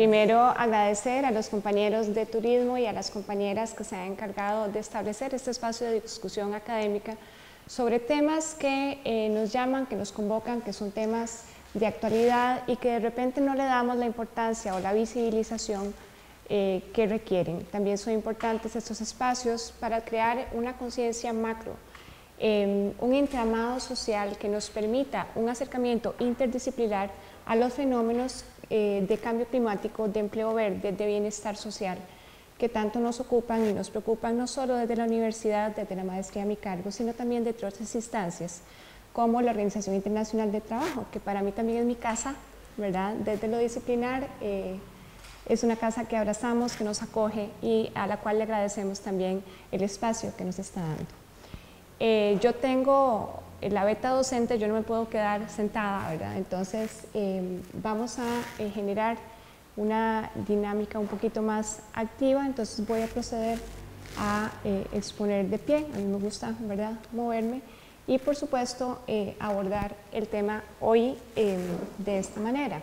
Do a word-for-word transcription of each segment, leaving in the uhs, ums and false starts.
primero agradecer a los compañeros de turismo y a las compañeras que se han encargado de establecer este espacio de discusión académica sobre temas que eh, nos llaman, que nos convocan, que son temas de actualidad y que de repente no le damos la importancia o la visibilización eh, que requieren. También son importantes estos espacios para crear una conciencia macro, eh, un entramado social que nos permita un acercamiento interdisciplinar a los fenómenos eh, de cambio climático, de empleo verde, de bienestar social, que tanto nos ocupan y nos preocupan no solo desde la universidad, desde la maestría a mi cargo, sino también de otras instancias, como la Organización Internacional del Trabajo, que para mí también es mi casa, ¿verdad? Desde lo disciplinar, eh, es una casa que abrazamos, que nos acoge y a la cual le agradecemos también el espacio que nos está dando. Eh, yo tengo la beta docente, yo no me puedo quedar sentada, ¿verdad? Entonces eh, vamos a eh, generar una dinámica un poquito más activa, entonces voy a proceder a eh, exponer de pie, a mí me gusta, ¿verdad?, moverme y por supuesto eh, abordar el tema hoy eh, de esta manera.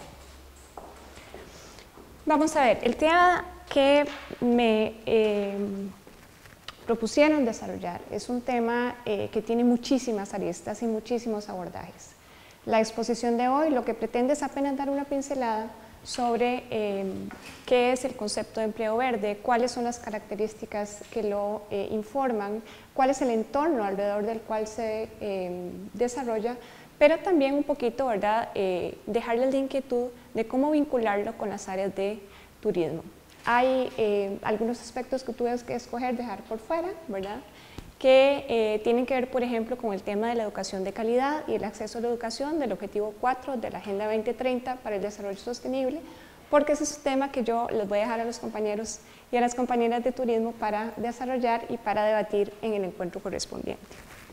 Vamos a ver, el tema que me eh, propusieron desarrollar es un tema eh, que tiene muchísimas aristas y muchísimos abordajes. La exposición de hoy lo que pretende es apenas dar una pincelada sobre eh, qué es el concepto de empleo verde, cuáles son las características que lo eh, informan, cuál es el entorno alrededor del cual se eh, desarrolla, pero también un poquito, ¿verdad?, eh, dejarles la inquietud de cómo vincularlo con las áreas de turismo. Hay eh, algunos aspectos que tuve que escoger, dejar por fuera, ¿verdad?, que eh, tienen que ver, por ejemplo, con el tema de la educación de calidad y el acceso a la educación del objetivo cuatro de la Agenda veinte treinta para el desarrollo sostenible, porque ese es un tema que yo les voy a dejar a los compañeros y a las compañeras de turismo para desarrollar y para debatir en el encuentro correspondiente.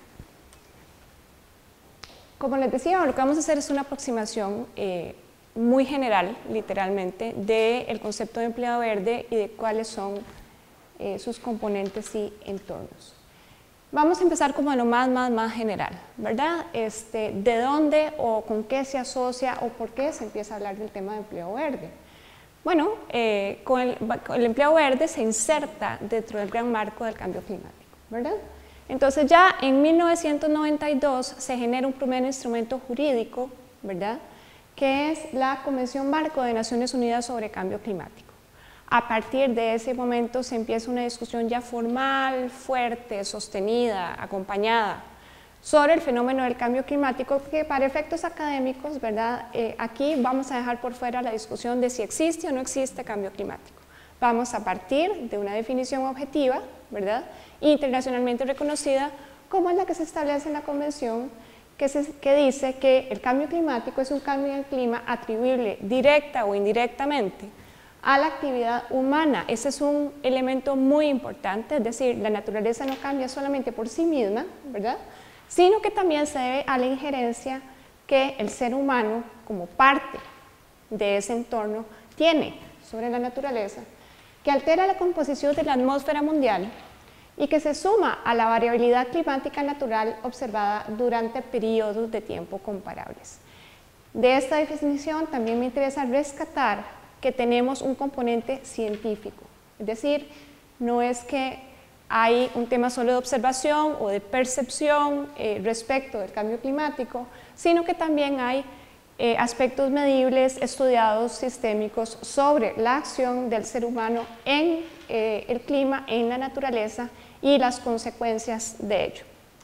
Como les decía, lo que vamos a hacer es una aproximación eh, muy general, literalmente, del concepto de empleo verde y de cuáles son eh, sus componentes y entornos. Vamos a empezar como de lo más, más, más general, ¿verdad? Este, ¿de dónde o con qué se asocia o por qué se empieza a hablar del tema de empleo verde? Bueno, eh, con el, con el empleo verde se inserta dentro del gran marco del cambio climático, ¿verdad? Entonces ya en mil novecientos noventa y dos se genera un primer instrumento jurídico, ¿verdad?, que es la Convención Marco de Naciones Unidas sobre Cambio Climático. A partir de ese momento se empieza una discusión ya formal, fuerte, sostenida, acompañada, sobre el fenómeno del cambio climático, que para efectos académicos, ¿verdad?, eh, aquí vamos a dejar por fuera la discusión de si existe o no existe cambio climático. Vamos a partir de una definición objetiva, ¿verdad?, internacionalmente reconocida, como es la que se establece en la Convención, que, se, que dice que el cambio climático es un cambio en el clima atribuible directa o indirectamente a la actividad humana. Ese es un elemento muy importante, es decir, la naturaleza no cambia solamente por sí misma, ¿verdad?, sino que también se debe a la injerencia que el ser humano, como parte de ese entorno, tiene sobre la naturaleza, que altera la composición de la atmósfera mundial y que se suma a la variabilidad climática natural observada durante periodos de tiempo comparables. De esta definición también me interesa rescatar que tenemos un componente científico, es decir, no es que hay un tema solo de observación o de percepción eh, respecto del cambio climático, sino que también hay eh, aspectos medibles, estudiados, sistémicos sobre la acción del ser humano en eh, el clima, en la naturaleza y las consecuencias de ello.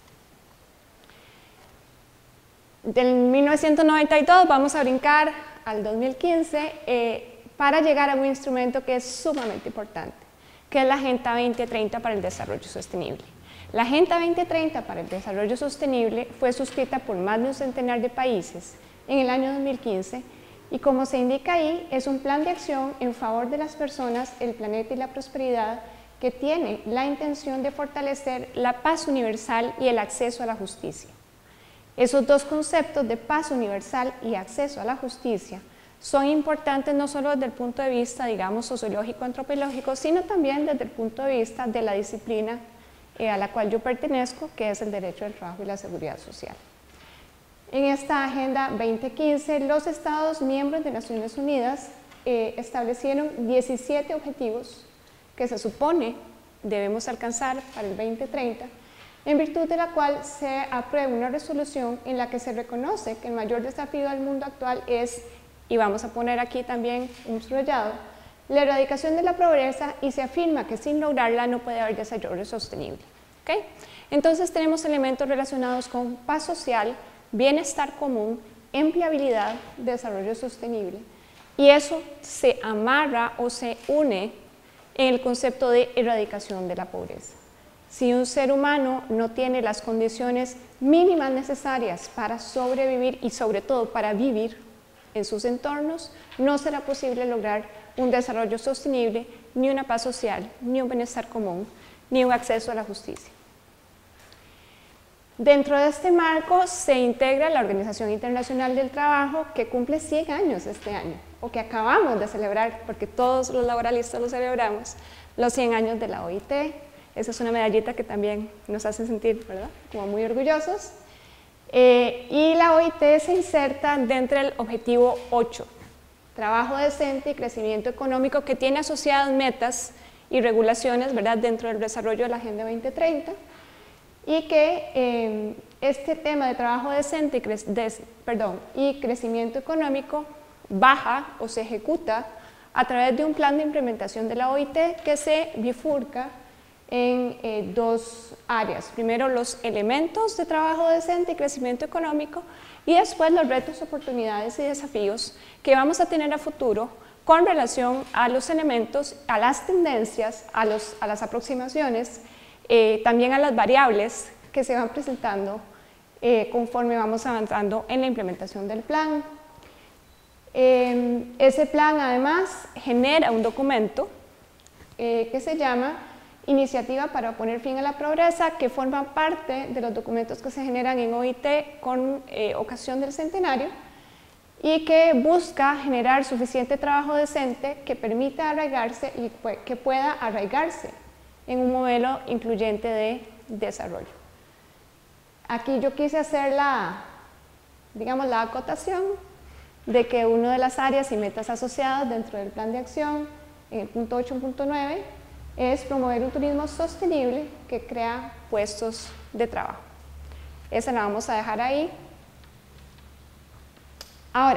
Del mil novecientos noventa y dos vamos a brincar al dos mil quince eh, para llegar a un instrumento que es sumamente importante, que es la Agenda veinte treinta para el Desarrollo Sostenible. La Agenda veinte treinta para el Desarrollo Sostenible fue suscrita por más de un centenar de países en el año dos mil quince y, como se indica ahí, es un plan de acción en favor de las personas, el planeta y la prosperidad, que tiene la intención de fortalecer la paz universal y el acceso a la justicia. Esos dos conceptos de paz universal y acceso a la justicia son importantes no solo desde el punto de vista, digamos, sociológico, antropológico, sino también desde el punto de vista de la disciplina eh, a la cual yo pertenezco, que es el derecho del trabajo y la seguridad social. En esta Agenda veinte quince, los Estados miembros de Naciones Unidas eh, establecieron diecisiete objetivos que se supone debemos alcanzar para el veinte treinta, en virtud de la cual se aprueba una resolución en la que se reconoce que el mayor desafío del mundo actual es, y vamos a poner aquí también un subrayado, la erradicación de la pobreza, y se afirma que sin lograrla no puede haber desarrollo sostenible. ¿Okay? Entonces tenemos elementos relacionados con paz social, bienestar común, empleabilidad, desarrollo sostenible, y eso se amarra o se une en el concepto de erradicación de la pobreza. Si un ser humano no tiene las condiciones mínimas necesarias para sobrevivir y sobre todo para vivir en sus entornos, no será posible lograr un desarrollo sostenible, ni una paz social, ni un bienestar común, ni un acceso a la justicia. Dentro de este marco se integra la Organización Internacional del Trabajo, que cumple cien años este año, o que acabamos de celebrar, porque todos los laboralistas lo celebramos, los cien años de la O I T. Esa es una medallita que también nos hace sentir, ¿verdad?, como muy orgullosos. Eh, y la O I T se inserta dentro del objetivo ocho, trabajo decente y crecimiento económico, que tiene asociadas metas y regulaciones, ¿verdad?, dentro del desarrollo de la Agenda veinte treinta, y que eh, este tema de trabajo decente y, cre de, perdón, y crecimiento económico baja o se ejecuta a través de un plan de implementación de la O I T que se bifurca en eh, dos áreas. Primero, los elementos de trabajo decente y crecimiento económico, y después los retos, oportunidades y desafíos que vamos a tener a futuro con relación a los elementos, a las tendencias, a, los, a las aproximaciones, eh, también a las variables que se van presentando eh, conforme vamos avanzando en la implementación del plan. Eh, ese plan además genera un documento eh, que se llama Iniciativa para poner fin a la pobreza, que forma parte de los documentos que se generan en O I T con eh, ocasión del centenario, y que busca generar suficiente trabajo decente que permita arraigarse y que pueda arraigarse en un modelo incluyente de desarrollo. Aquí yo quise hacer la, digamos, la acotación de que una de las áreas y metas asociadas dentro del plan de acción, en el punto ocho punto nueve, es promover un turismo sostenible que crea puestos de trabajo. Esa la vamos a dejar ahí. Ahora,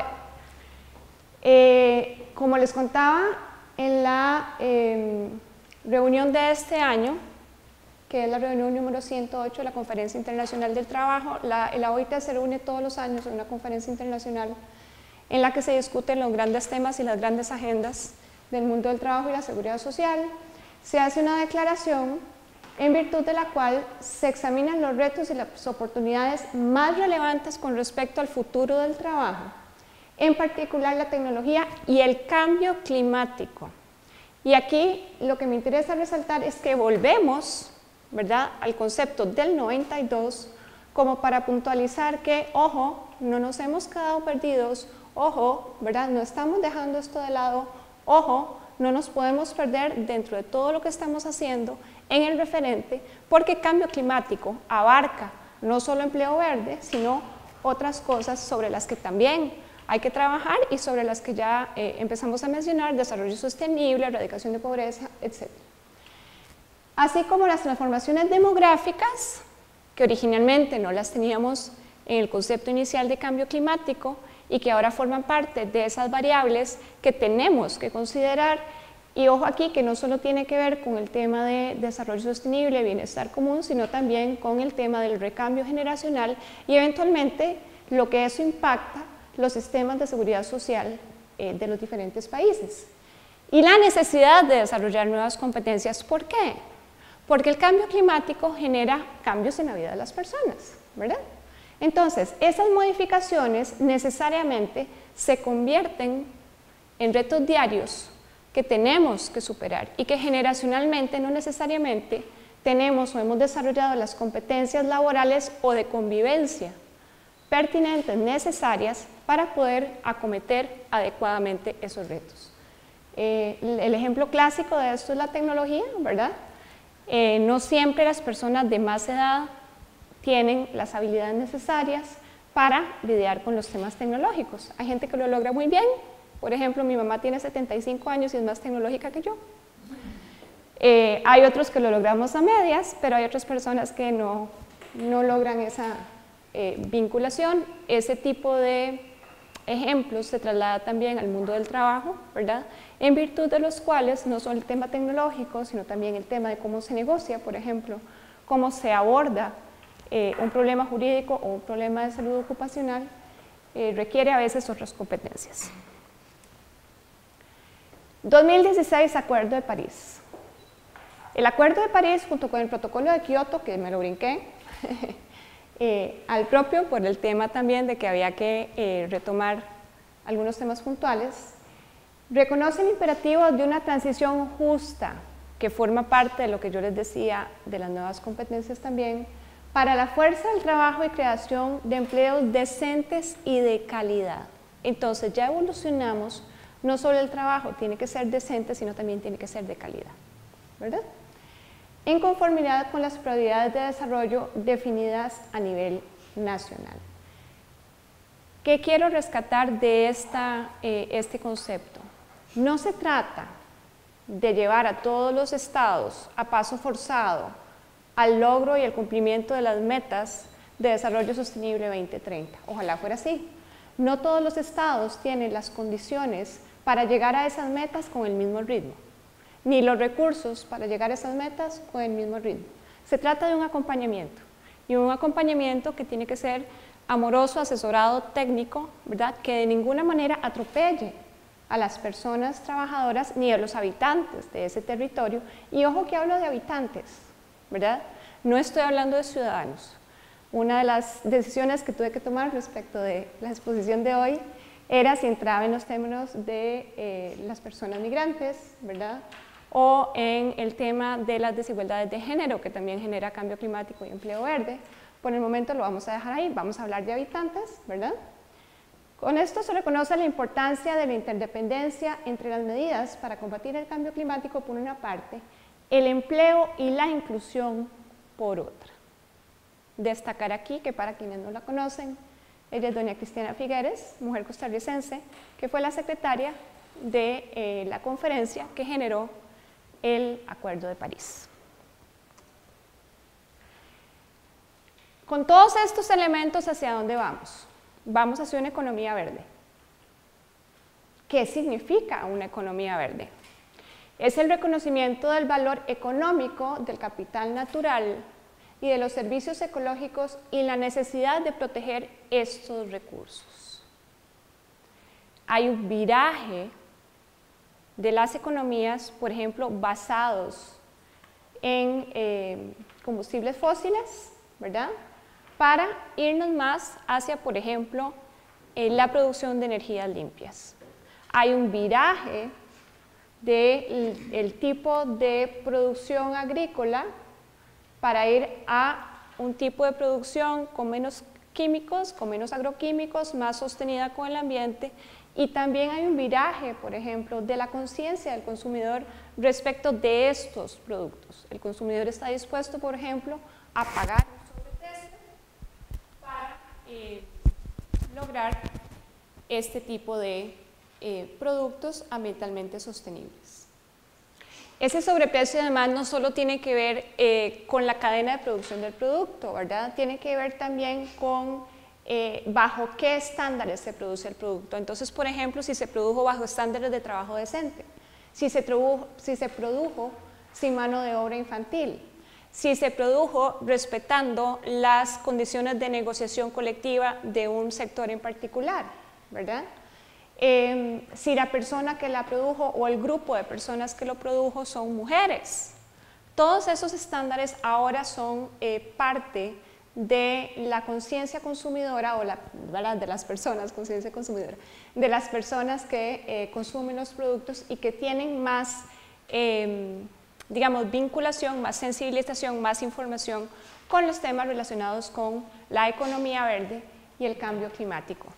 eh, como les contaba, en la eh, reunión de este año, que es la reunión número ciento ocho de la Conferencia Internacional del Trabajo, la, la O I T se reúne todos los años en una conferencia internacional en la que se discuten los grandes temas y las grandes agendas del mundo del trabajo y la seguridad social. Se hace una declaración en virtud de la cual se examinan los retos y las oportunidades más relevantes con respecto al futuro del trabajo, en particular la tecnología y el cambio climático. Y aquí lo que me interesa resaltar es que volvemos, ¿verdad?, al concepto del noventa y dos como para puntualizar que, ojo, no nos hemos quedado perdidos, ojo, ¿verdad?, no estamos dejando esto de lado, ojo, no nos podemos perder dentro de todo lo que estamos haciendo en el referente, porque el cambio climático abarca no solo empleo verde, sino otras cosas sobre las que también hay que trabajar y sobre las que ya eh, empezamos a mencionar: desarrollo sostenible, erradicación de pobreza, etcétera. Así como las transformaciones demográficas, que originalmente no las teníamos en el concepto inicial de cambio climático y que ahora forman parte de esas variables que tenemos que considerar. Y ojo aquí que no solo tiene que ver con el tema de desarrollo sostenible, bienestar común, sino también con el tema del recambio generacional y eventualmente lo que eso impacta los sistemas de seguridad social eh, de los diferentes países. Y la necesidad de desarrollar nuevas competencias. ¿Por qué? Porque el cambio climático genera cambios en la vida de las personas, ¿verdad? Entonces, esas modificaciones necesariamente se convierten en retos diarios que tenemos que superar y que generacionalmente no necesariamente tenemos o hemos desarrollado las competencias laborales o de convivencia pertinentes, necesarias para poder acometer adecuadamente esos retos. Eh, el ejemplo clásico de esto es la tecnología, ¿verdad? Eh, no siempre las personas de más edad tienen las habilidades necesarias para lidiar con los temas tecnológicos. Hay gente que lo logra muy bien Por ejemplo, mi mamá tiene setenta y cinco años y es más tecnológica que yo. Eh, hay otros que lo logramos a medias, pero hay otras personas que no, no logran esa eh, vinculación. Ese tipo de ejemplos se traslada también al mundo del trabajo, ¿verdad? En virtud de los cuales no solo el tema tecnológico, sino también el tema de cómo se negocia, por ejemplo, cómo se aborda eh, un problema jurídico o un problema de salud ocupacional, eh, requiere a veces otras competencias. dos mil dieciséis, Acuerdo de París. El Acuerdo de París, junto con el Protocolo de Kioto, que me lo brinqué, eh, al propio por el tema también de que había que eh, retomar algunos temas puntuales, reconoce el imperativo de una transición justa, que forma parte de lo que yo les decía de las nuevas competencias también, para la fuerza del trabajo y creación de empleos decentes y de calidad. Entonces ya evolucionamos, no solo el trabajo tiene que ser decente, sino también tiene que ser de calidad, ¿verdad? En conformidad con las prioridades de desarrollo definidas a nivel nacional. ¿Qué quiero rescatar de esta, eh, este concepto? No se trata de llevar a todos los estados a paso forzado al logro y el cumplimiento de las metas de desarrollo sostenible veinte treinta. Ojalá fuera así. No todos los estados tienen las condiciones para llegar a esas metas con el mismo ritmo, ni los recursos para llegar a esas metas con el mismo ritmo. Se trata de un acompañamiento, y un acompañamiento que tiene que ser amoroso, asesorado, técnico, ¿verdad? Que de ninguna manera atropelle a las personas trabajadoras ni a los habitantes de ese territorio. Y ojo que hablo de habitantes, ¿verdad? No estoy hablando de ciudadanos. Una de las decisiones que tuve que tomar respecto de la exposición de hoy era si entraba en los términos de eh, las personas migrantes, ¿verdad? O en el tema de las desigualdades de género, que también genera cambio climático y empleo verde. Por el momento lo vamos a dejar ahí, vamos a hablar de habitantes, ¿verdad? Con esto se reconoce la importancia de la interdependencia entre las medidas para combatir el cambio climático por una parte, el empleo y la inclusión por otra. Destacar aquí que para quienes no la conocen, ella es doña Cristiana Figueres, mujer costarricense, que fue la secretaria de eh, la conferencia que generó el Acuerdo de París. Con todos estos elementos, ¿hacia dónde vamos? Vamos hacia una economía verde. ¿Qué significa una economía verde? Es el reconocimiento del valor económico del capital natural y de los servicios ecológicos y la necesidad de proteger estos recursos. Hay un viraje de las economías, por ejemplo, basados en eh, combustibles fósiles, ¿verdad? Para irnos más hacia, por ejemplo, eh, la producción de energías limpias. Hay un viraje del el tipo de producción agrícola para ir a un tipo de producción con menos químicos, con menos agroquímicos, más sostenida con el ambiente. Y también hay un viraje, por ejemplo, de la conciencia del consumidor respecto de estos productos. El consumidor está dispuesto, por ejemplo, a pagar un sobreprecio para eh, lograr este tipo de eh, productos ambientalmente sostenibles. Ese sobreprecio además no solo tiene que ver eh, con la cadena de producción del producto, ¿verdad? Tiene que ver también con eh, bajo qué estándares se produce el producto. Entonces, por ejemplo, si se produjo bajo estándares de trabajo decente, si se produjo, si se produjo sin mano de obra infantil, si se produjo respetando las condiciones de negociación colectiva de un sector en particular, ¿verdad? Eh, si la persona que la produjo o el grupo de personas que lo produjo son mujeres. Todos esos estándares ahora son eh, parte de la conciencia consumidora o la, de las personas, conciencia consumidora, de las personas que eh, consumen los productos y que tienen más, eh, digamos, vinculación, más sensibilización, más información con los temas relacionados con la economía verde y el cambio climático.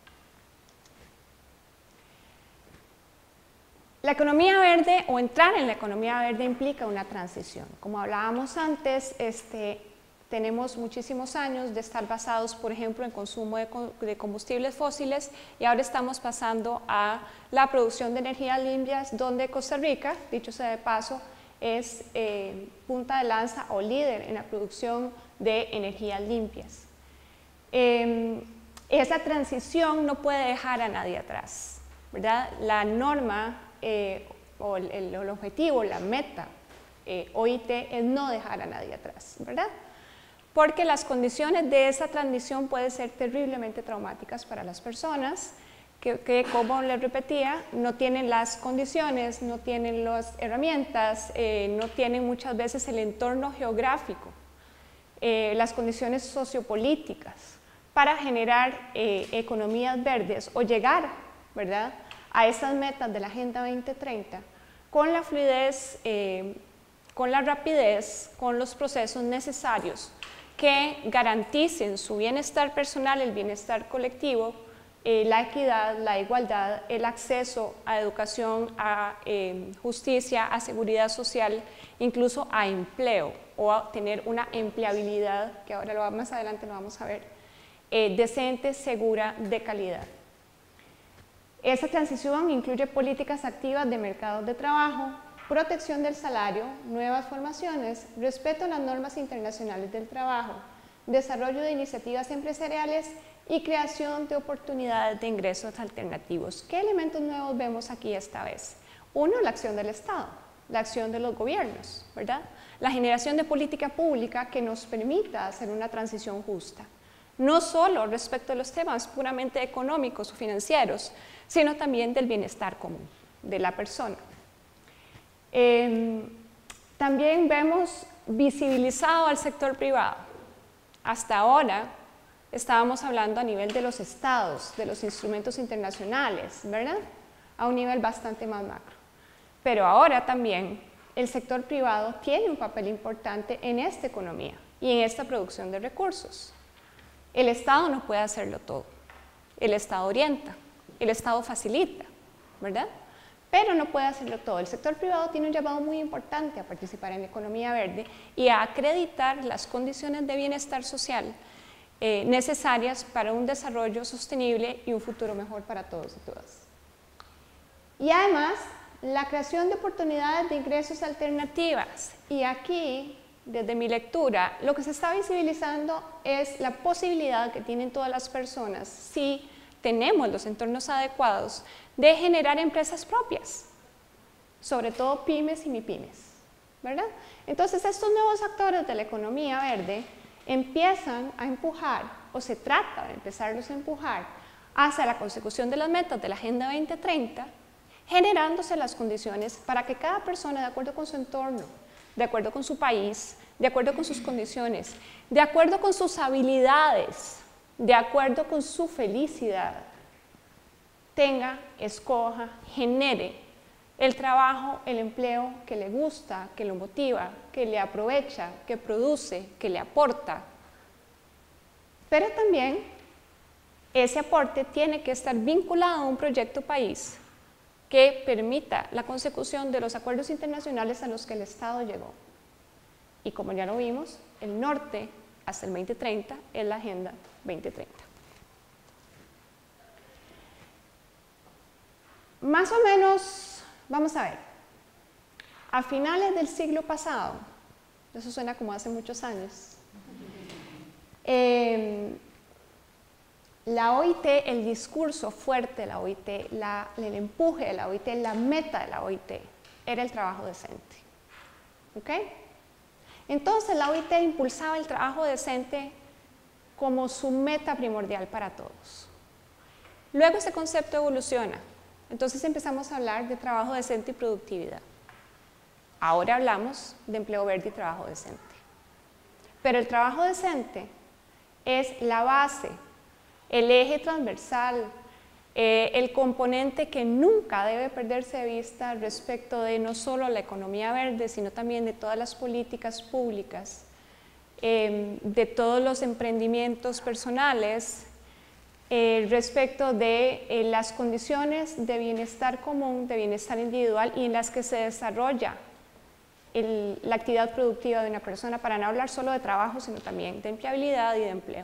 La economía verde o entrar en la economía verde implica una transición. Como hablábamos antes, este, tenemos muchísimos años de estar basados, por ejemplo, en consumo de, de combustibles fósiles y ahora estamos pasando a la producción de energías limpias, donde Costa Rica, dicho sea de paso, es eh, punta de lanza o líder en la producción de energías limpias. Eh, esa transición no puede dejar a nadie atrás, ¿verdad? La norma eh, o el, el, el objetivo, la meta eh, O I T es no dejar a nadie atrás, ¿verdad? Porque las condiciones de esa transición pueden ser terriblemente traumáticas para las personas que, que, como les repetía, no tienen las condiciones, no tienen las herramientas, eh, no tienen muchas veces el entorno geográfico, eh, las condiciones sociopolíticas para generar eh, economías verdes o llegar, ¿verdad?, a esas metas de la Agenda veinte treinta con la fluidez, eh, con la rapidez, con los procesos necesarios que garanticen su bienestar personal, el bienestar colectivo, eh, la equidad, la igualdad, el acceso a educación, a eh, justicia, a seguridad social, incluso a empleo o a tener una empleabilidad, que ahora lo, más adelante lo vamos a ver, eh, decente, segura, de calidad. Esa transición incluye políticas activas de mercados de trabajo, protección del salario, nuevas formaciones, respeto a las normas internacionales del trabajo, desarrollo de iniciativas empresariales y creación de oportunidades de ingresos alternativos. ¿Qué elementos nuevos vemos aquí esta vez? Uno, la acción del Estado, la acción de los gobiernos, ¿verdad? La generación de política pública que nos permita hacer una transición justa. No solo respecto a los temas puramente económicos o financieros, sino también del bienestar común de la persona. Eh, también vemos visibilizado al sector privado. Hasta ahora estábamos hablando a nivel de los estados, de los instrumentos internacionales, ¿verdad? A un nivel bastante más macro. Pero ahora también el sector privado tiene un papel importante en esta economía y en esta producción de recursos. El Estado no puede hacerlo todo. El Estado orienta, el Estado facilita, ¿verdad? Pero no puede hacerlo todo. El sector privado tiene un llamado muy importante a participar en la economía verde y a acreditar las condiciones de bienestar social eh, necesarias para un desarrollo sostenible y un futuro mejor para todos y todas. Y además, la creación de oportunidades de ingresos alternativas. Y aquí, desde mi lectura, lo que se está visibilizando es la posibilidad que tienen todas las personas, si tenemos los entornos adecuados, de generar empresas propias, sobre todo pymes y mipymes, ¿verdad? Entonces, estos nuevos actores de la economía verde empiezan a empujar, o se trata de empezarlos a empujar, hacia la consecución de las metas de la Agenda veinte treinta, generándose las condiciones para que cada persona, de acuerdo con su entorno, de acuerdo con su país, de acuerdo con sus condiciones, de acuerdo con sus habilidades, de acuerdo con su felicidad, tenga, escoja, genere el trabajo, el empleo que le gusta, que lo motiva, que le aprovecha, que produce, que le aporta. Pero también ese aporte tiene que estar vinculado a un proyecto país que permita la consecución de los acuerdos internacionales a los que el Estado llegó. Y como ya lo vimos, el norte hasta el veinte treinta es la Agenda veinte treinta. Más o menos, vamos a ver, a finales del siglo pasado, eso suena como hace muchos años, eh, la O I T, el discurso fuerte de la O I T, la, el empuje de la O I T, la meta de la O I T, era el trabajo decente. ¿Ok? Entonces la O I T impulsaba el trabajo decente como su meta primordial para todos. Luego ese concepto evoluciona. Entonces empezamos a hablar de trabajo decente y productividad. Ahora hablamos de empleo verde y trabajo decente. Pero el trabajo decente es la base, el eje transversal, eh, el componente que nunca debe perderse de vista respecto de no solo la economía verde, sino también de todas las políticas públicas, eh, de todos los emprendimientos personales, Eh, respecto de eh, las condiciones de bienestar común, de bienestar individual y en las que se desarrolla el, la actividad productiva de una persona, para no hablar solo de trabajo, sino también de empleabilidad y de empleo.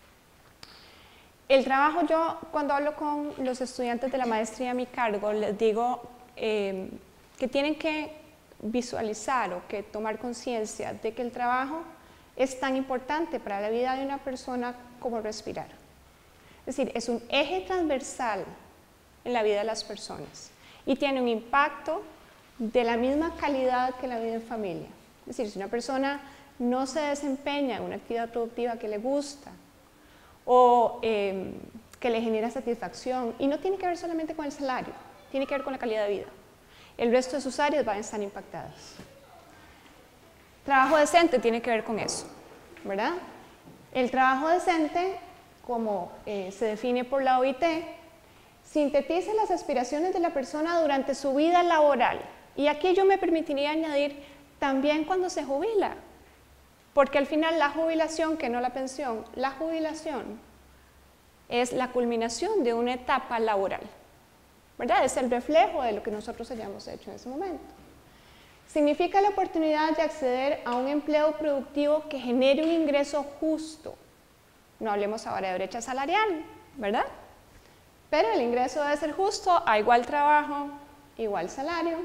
El trabajo, yo cuando hablo con los estudiantes de la maestría a mi cargo, les digo eh, que tienen que visualizar o que tomar conciencia de que el trabajo es tan importante para la vida de una persona como respirar. Es decir, es un eje transversal en la vida de las personas y tiene un impacto de la misma calidad que la vida en familia. Es decir, si una persona no se desempeña en una actividad productiva que le gusta o eh, que le genera satisfacción, y no tiene que ver solamente con el salario, tiene que ver con la calidad de vida, el resto de sus áreas van a estar impactadas. Trabajo decente tiene que ver con eso, ¿verdad? El trabajo decente, como eh, se define por la O I T, sintetiza las aspiraciones de la persona durante su vida laboral. Y aquí yo me permitiría añadir también cuando se jubila, porque al final la jubilación, que no la pensión, la jubilación es la culminación de una etapa laboral, ¿verdad? Es el reflejo de lo que nosotros hayamos hecho en ese momento. Significa la oportunidad de acceder a un empleo productivo que genere un ingreso justo. No hablemos ahora de brecha salarial, ¿verdad? Pero el ingreso debe ser justo, a igual trabajo, igual salario.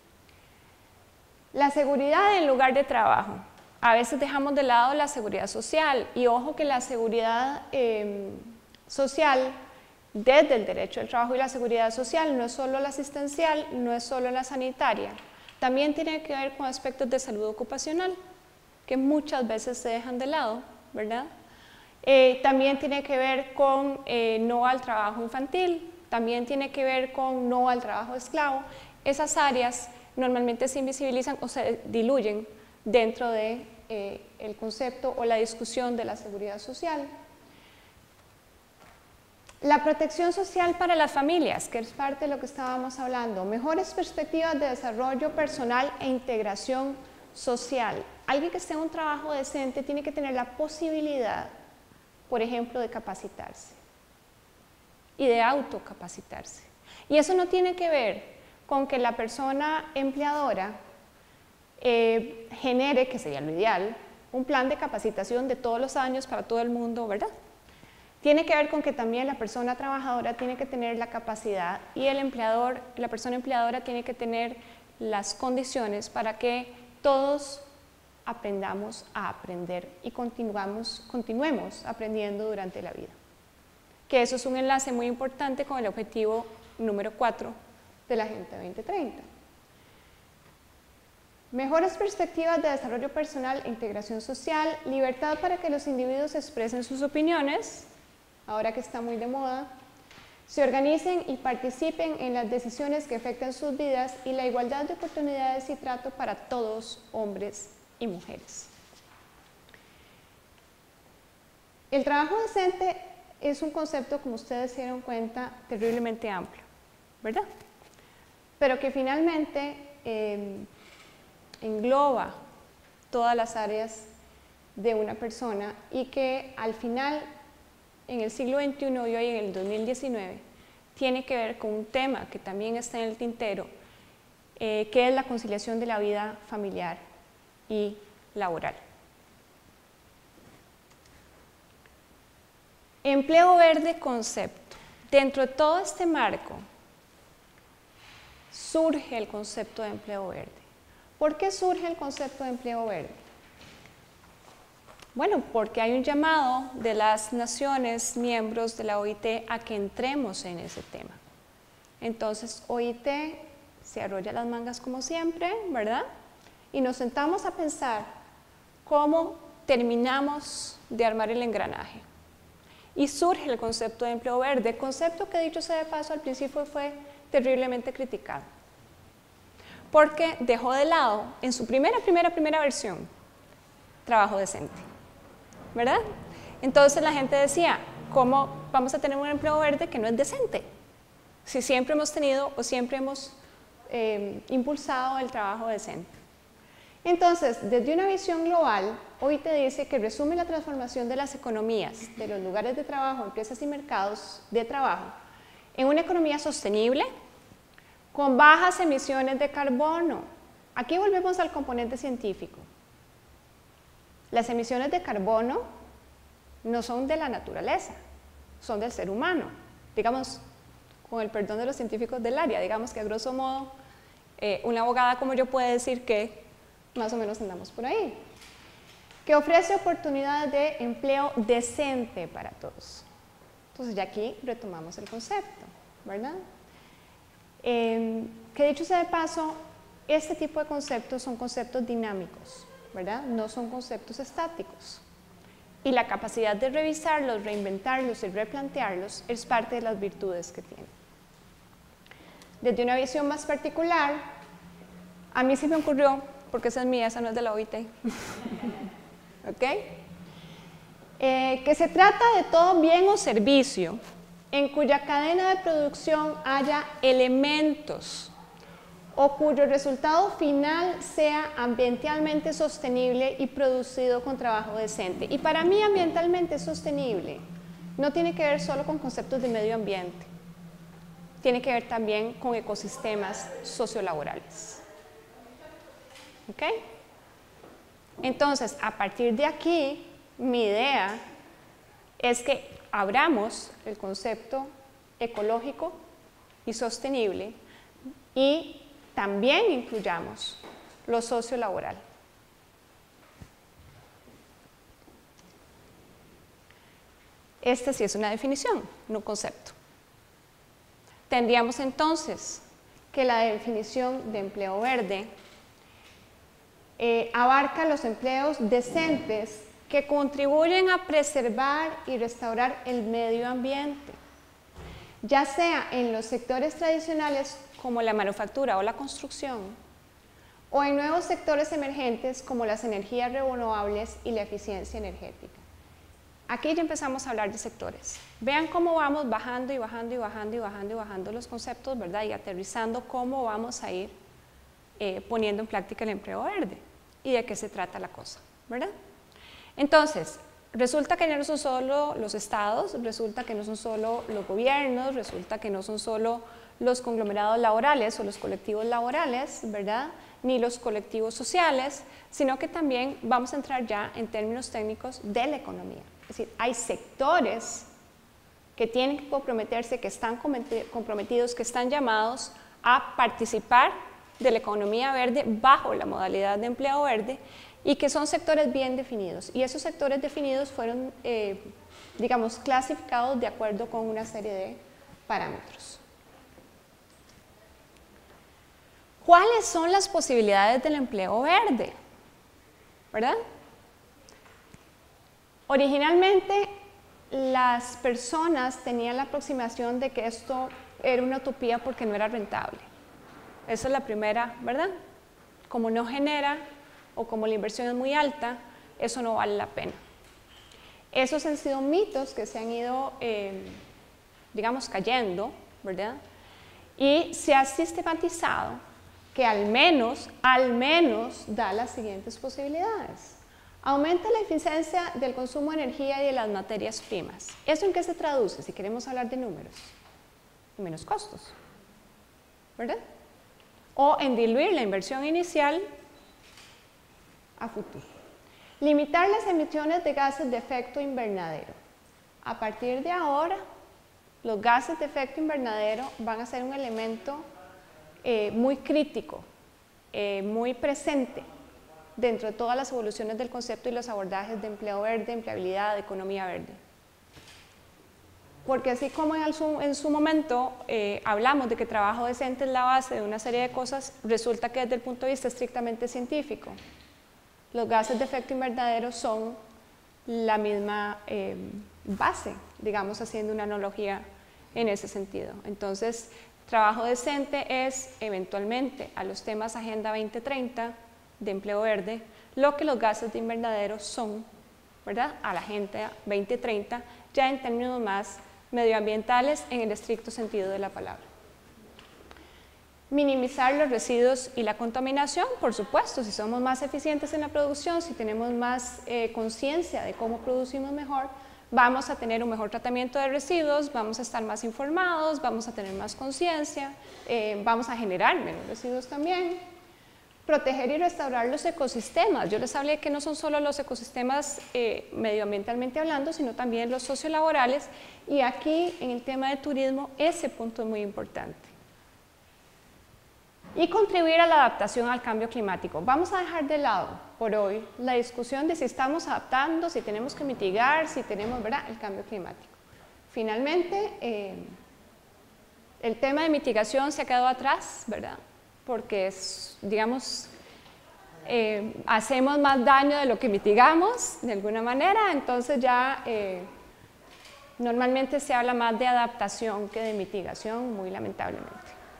La seguridad en lugar de trabajo. A veces dejamos de lado la seguridad social, y ojo que la seguridad eh, social, desde el derecho al trabajo y la seguridad social, no es solo la asistencial, no es solo la sanitaria, también tiene que ver con aspectos de salud ocupacional, que muchas veces se dejan de lado, ¿verdad? Eh, también tiene que ver con eh, no al trabajo infantil, también tiene que ver con no al trabajo esclavo. Esas áreas normalmente se invisibilizan o se diluyen dentro de eh, el concepto o la discusión de la seguridad social. La protección social para las familias, que es parte de lo que estábamos hablando. Mejores perspectivas de desarrollo personal e integración social. Alguien que esté en un trabajo decente tiene que tener la posibilidad, por ejemplo, de capacitarse y de autocapacitarse. Y eso no tiene que ver con que la persona empleadora eh, genere, que sería lo ideal, un plan de capacitación de todos los años para todo el mundo, ¿verdad? Tiene que ver con que también la persona trabajadora tiene que tener la capacidad y el empleador, la persona empleadora tiene que tener las condiciones para que todos aprendamos a aprender y continuamos, continuemos aprendiendo durante la vida. Que eso es un enlace muy importante con el objetivo número cuatro de la Agenda veinte treinta. Mejores perspectivas de desarrollo personal e integración social, libertad para que los individuos expresen sus opiniones, ahora que está muy de moda, se organicen y participen en las decisiones que afectan sus vidas, y la igualdad de oportunidades y trato para todos, hombres y mujeres. El trabajo decente es un concepto, como ustedes se dieron cuenta, terriblemente amplio, ¿verdad? Pero que finalmente eh, engloba todas las áreas de una persona, y que al final, en el siglo veintiuno y hoy en el dos mil diecinueve, tiene que ver con un tema que también está en el tintero, eh, que es la conciliación de la vida familiar y laboral. Empleo verde concepto. Dentro de todo este marco surge el concepto de empleo verde. ¿Por qué surge el concepto de empleo verde? Bueno, porque hay un llamado de las naciones miembros de la O I T a que entremos en ese tema. Entonces, O I T se arrolla las mangas como siempre, ¿verdad? Y nos sentamos a pensar cómo terminamos de armar el engranaje. Y surge el concepto de empleo verde, concepto que, dicho sea de paso, al principio fue terriblemente criticado, porque dejó de lado, en su primera, primera, primera versión, trabajo decente, ¿verdad? Entonces la gente decía, ¿cómo vamos a tener un empleo verde que no es decente? Si siempre hemos tenido o siempre hemos eh, impulsado el trabajo decente. Entonces, desde una visión global, O I T dice que resume la transformación de las economías, de los lugares de trabajo, empresas y mercados de trabajo, en una economía sostenible, con bajas emisiones de carbono, aquí volvemos al componente científico. Las emisiones de carbono no son de la naturaleza, son del ser humano. Digamos, con el perdón de los científicos del área, digamos que a grosso modo, eh, una abogada como yo puede decir que más o menos andamos por ahí. Que ofrece oportunidades de empleo decente para todos. Entonces ya aquí retomamos el concepto, ¿verdad? Eh, que dicho sea de paso, este tipo de conceptos son conceptos dinámicos, ¿verdad? No son conceptos estáticos. Y la capacidad de revisarlos, reinventarlos y replantearlos es parte de las virtudes que tienen. Desde una visión más particular, a mí se me ocurrió, porque esa es mía, esa no es de la O I T, ¿ok? Eh, que se trata de todo bien o servicio en cuya cadena de producción haya elementos o cuyo resultado final sea ambientalmente sostenible y producido con trabajo decente. Y para mí ambientalmente sostenible no tiene que ver solo con conceptos de medio ambiente, tiene que ver también con ecosistemas sociolaborales. ¿Ok? Entonces, a partir de aquí, mi idea es que abramos el concepto ecológico y sostenible y también incluyamos lo sociolaboral. Esta sí es una definición, no un concepto. Tendríamos entonces que la definición de empleo verde eh, abarca los empleos decentes que contribuyen a preservar y restaurar el medio ambiente, ya sea en los sectores tradicionales como la manufactura o la construcción, o en nuevos sectores emergentes como las energías renovables y la eficiencia energética. Aquí ya empezamos a hablar de sectores. Vean cómo vamos bajando y bajando y bajando y bajando y bajando los conceptos, ¿verdad? Y aterrizando cómo vamos a ir eh, poniendo en práctica el empleo verde y de qué se trata la cosa, ¿verdad? Entonces, resulta que no son solo los estados, resulta que no son solo los gobiernos, resulta que no son solo los conglomerados laborales o los colectivos laborales, ¿verdad? Ni los colectivos sociales, sino que también vamos a entrar ya en términos técnicos de la economía. Es decir, hay sectores que tienen que comprometerse, que están comprometidos, que están llamados a participar de la economía verde bajo la modalidad de empleo verde y que son sectores bien definidos. Y esos sectores definidos fueron, eh, digamos, clasificados de acuerdo con una serie de parámetros. ¿Cuáles son las posibilidades del empleo verde? ¿Verdad? Originalmente, las personas tenían la aproximación de que esto era una utopía porque no era rentable. Esa es la primera, ¿verdad? Como no genera o como la inversión es muy alta, eso no vale la pena. Esos han sido mitos que se han ido, eh, digamos, cayendo, ¿verdad? Y se ha sistematizado que al menos, al menos da las siguientes posibilidades. Aumenta la eficiencia del consumo de energía y de las materias primas. ¿Eso en qué se traduce? Si queremos hablar de números, en menos costos, ¿verdad? O en diluir la inversión inicial a futuro. Limitar las emisiones de gases de efecto invernadero. A partir de ahora, los gases de efecto invernadero van a ser un elemento eh, muy crítico, eh, muy presente dentro de todas las evoluciones del concepto y los abordajes de empleo verde, empleabilidad, de economía verde. Porque así como en su, en su momento eh, hablamos de que trabajo decente es la base de una serie de cosas, resulta que desde el punto de vista estrictamente científico, los gases de efecto invernadero son la misma eh, base, digamos, haciendo una analogía en ese sentido. Entonces, trabajo decente es eventualmente a los temas Agenda veinte treinta de empleo verde, lo que los gases de invernadero son, ¿verdad? A la Agenda veinte treinta, ya en términos más medioambientales en el estricto sentido de la palabra. Minimizar los residuos y la contaminación, por supuesto, si somos más eficientes en la producción, si tenemos más eh, conciencia de cómo producimos mejor, vamos a tener un mejor tratamiento de residuos, vamos a estar más informados, vamos a tener más conciencia, eh, vamos a generar menos residuos también. proteger y restaurar los ecosistemas. Yo les hablé que no son solo los ecosistemas eh, medioambientalmente hablando, sino también los sociolaborales, y aquí en el tema de turismo ese punto es muy importante. Y contribuir a la adaptación al cambio climático. Vamos a dejar de lado por hoy la discusión de si estamos adaptando, si tenemos que mitigar, si tenemos, ¿verdad?, el cambio climático. Finalmente, eh, el tema de mitigación se ha quedado atrás, ¿verdad?, porque es, digamos, eh, hacemos más daño de lo que mitigamos, de alguna manera, entonces ya eh, normalmente se habla más de adaptación que de mitigación, muy lamentablemente.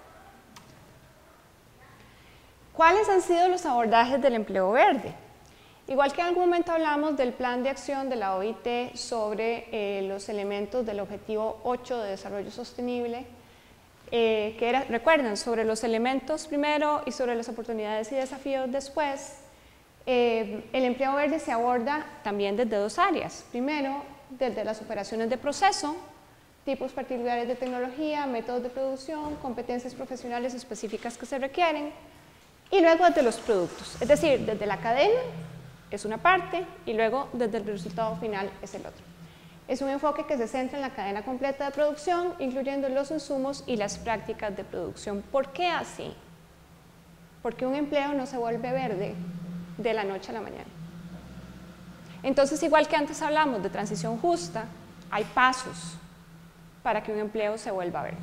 ¿Cuáles han sido los abordajes del empleo verde? Igual que en algún momento hablamos del plan de acción de la O I T sobre eh, los elementos del objetivo ocho de desarrollo sostenible, eh, que era, recuerdan, sobre los elementos primero y sobre las oportunidades y desafíos después, eh, el empleo verde se aborda también desde dos áreas. Primero, desde las operaciones de proceso, tipos particulares de tecnología, métodos de producción, competencias profesionales específicas que se requieren, y luego desde los productos, es decir, desde la cadena es una parte y luego desde el resultado final es el otro. Es un enfoque que se centra en la cadena completa de producción, incluyendo los insumos y las prácticas de producción. ¿Por qué así? Porque un empleo no se vuelve verde de la noche a la mañana. Entonces, igual que antes hablamos de transición justa, hay pasos para que un empleo se vuelva verde.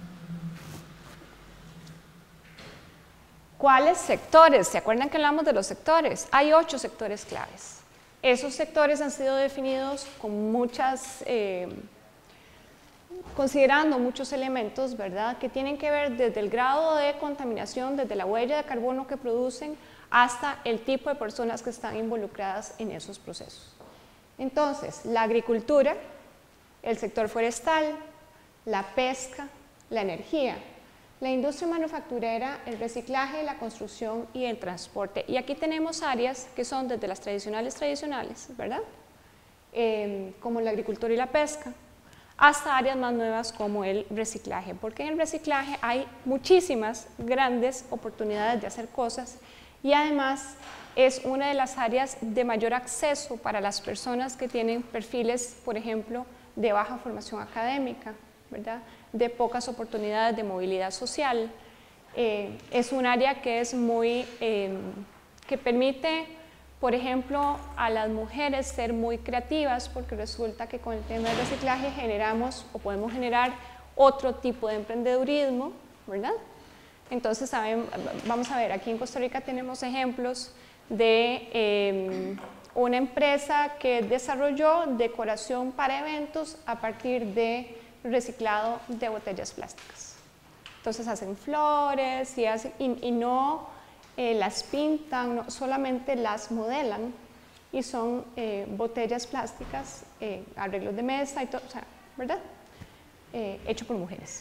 ¿Cuáles sectores? ¿Se acuerdan que hablamos de los sectores? Hay ocho sectores claves. Esos sectores han sido definidos con muchas, eh, considerando muchos elementos, ¿verdad?, que tienen que ver desde el grado de contaminación, desde la huella de carbono que producen, hasta el tipo de personas que están involucradas en esos procesos. Entonces, la agricultura, el sector forestal, la pesca, la energía, la industria manufacturera, el reciclaje, la construcción y el transporte. Y aquí tenemos áreas que son desde las tradicionales tradicionales, ¿verdad?, eh, como la agricultura y la pesca, hasta áreas más nuevas como el reciclaje, porque en el reciclaje hay muchísimas grandes oportunidades de hacer cosas y además es una de las áreas de mayor acceso para las personas que tienen perfiles, por ejemplo, de baja formación académica, ¿verdad?, de pocas oportunidades de movilidad social. Eh, es un área que es muy, eh, que permite, por ejemplo, a las mujeres ser muy creativas, porque resulta que con el tema del reciclaje generamos o podemos generar otro tipo de emprendedurismo, ¿verdad? Entonces, saben, vamos a ver, aquí en Costa Rica tenemos ejemplos de eh, una empresa que desarrolló decoración para eventos a partir de reciclado de botellas plásticas. Entonces hacen flores y, hacen, y, y no eh, las pintan, no, solamente las modelan y son eh, botellas plásticas, eh, arreglos de mesa y todo, o sea, ¿verdad? Eh, hecho por mujeres.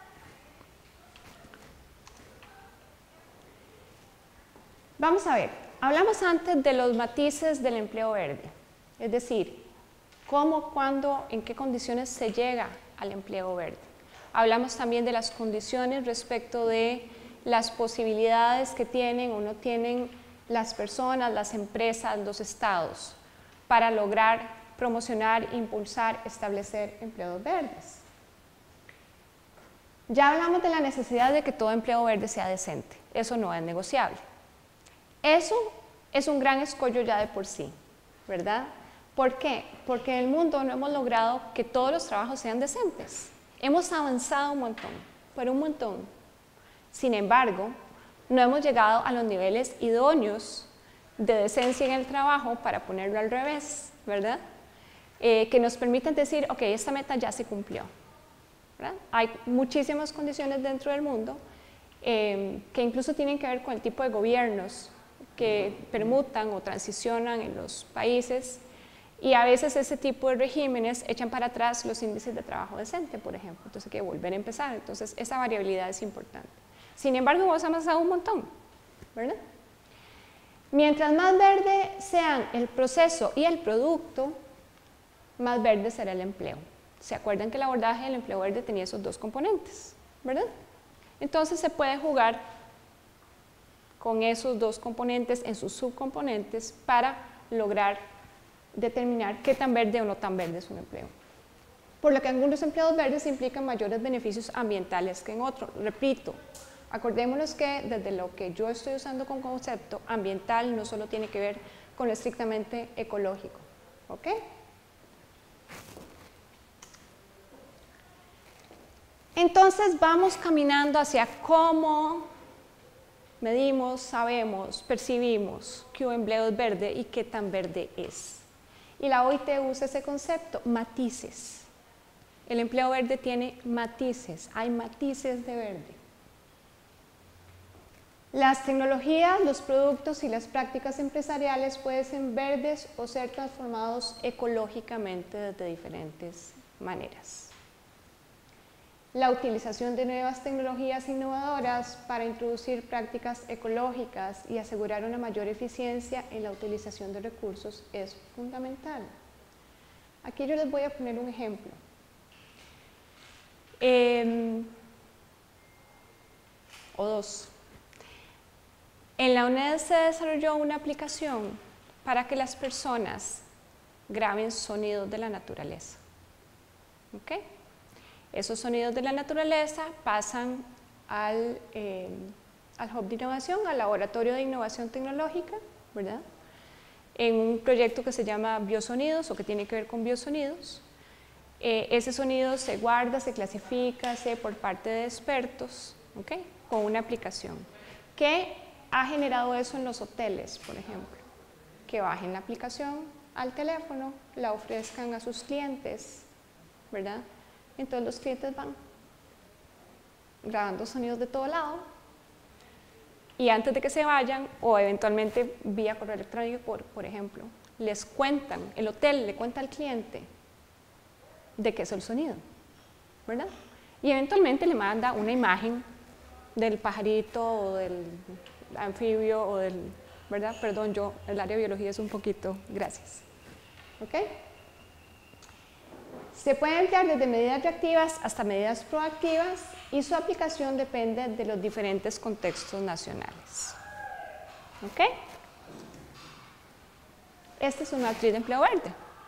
Vamos a ver, hablamos antes de los matices del empleo verde, es decir, cómo, cuándo, en qué condiciones se llega al empleo verde. Hablamos también de las condiciones respecto de las posibilidades que tienen o no tienen las personas, las empresas, los estados para lograr promocionar, impulsar, establecer empleos verdes. Ya hablamos de la necesidad de que todo empleo verde sea decente, eso no es negociable. Eso es un gran escollo ya de por sí, ¿verdad? ¿Por qué? Porque en el mundo no hemos logrado que todos los trabajos sean decentes. Hemos avanzado un montón, pero un montón. Sin embargo, no hemos llegado a los niveles idóneos de decencia en el trabajo, para ponerlo al revés, ¿verdad? Eh, que nos permitan decir, ok, esta meta ya se cumplió, ¿verdad? Hay muchísimas condiciones dentro del mundo eh, que incluso tienen que ver con el tipo de gobiernos que permutan o transicionan en los países. Y a veces ese tipo de regímenes echan para atrás los índices de trabajo decente, por ejemplo. Entonces hay que volver a empezar. Entonces esa variabilidad es importante. Sin embargo, hemos avanzado un montón, ¿verdad? Mientras más verde sean el proceso y el producto, más verde será el empleo. ¿Se acuerdan que el abordaje del empleo verde tenía esos dos componentes, ¿verdad? Entonces se puede jugar con esos dos componentes en sus subcomponentes para lograr determinar qué tan verde o no tan verde es un empleo. Por lo que algunos empleos verdes implican mayores beneficios ambientales que en otros. Repito, acordémonos que desde lo que yo estoy usando como concepto, ambiental no solo tiene que ver con lo estrictamente ecológico. ¿Ok? Entonces vamos caminando hacia cómo medimos, sabemos, percibimos que un empleo es verde y qué tan verde es. Y la O I T usa ese concepto, matices. El empleo verde tiene matices, hay matices de verde. Las tecnologías, los productos y las prácticas empresariales pueden ser verdes o ser transformados ecológicamente de diferentes maneras. La utilización de nuevas tecnologías innovadoras para introducir prácticas ecológicas y asegurar una mayor eficiencia en la utilización de recursos es fundamental. Aquí yo les voy a poner un ejemplo. Eh, o dos. En la UNED se desarrolló una aplicación para que las personas graben sonidos de la naturaleza. ¿Okay? Esos sonidos de la naturaleza pasan al, eh, al Hub de Innovación, al Laboratorio de Innovación Tecnológica, ¿verdad? En un proyecto que se llama Biosonidos o que tiene que ver con biosonidos. Eh, ese sonido se guarda, se clasifica se, por parte de expertos, ¿okay? Con una aplicación. ¿Qué ha generado eso en los hoteles, por ejemplo? Que bajen la aplicación al teléfono, la ofrezcan a sus clientes, ¿verdad? Entonces los clientes van grabando sonidos de todo lado y antes de que se vayan o eventualmente vía correo electrónico, por, por ejemplo, les cuentan, el hotel le cuenta al cliente de qué es el sonido, ¿verdad? Y eventualmente le manda una imagen del pajarito o del anfibio o del, ¿verdad? Perdón, yo, el área de biología es un poquito, gracias. ¿Ok? Se puede emplear desde medidas reactivas hasta medidas proactivas y su aplicación depende de los diferentes contextos nacionales. ¿Ok? Esta es una matriz de empleo verde.